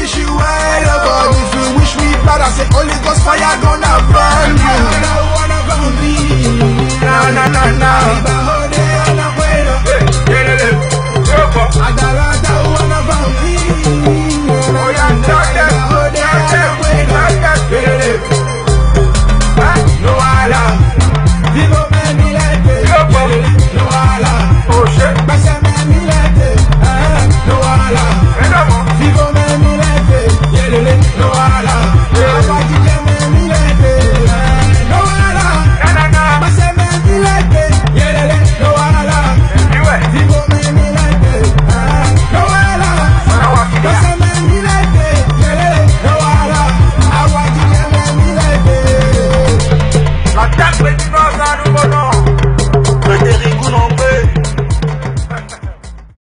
wish you well, but if you wish me bad, I say Holy Ghost fire gonna burn you.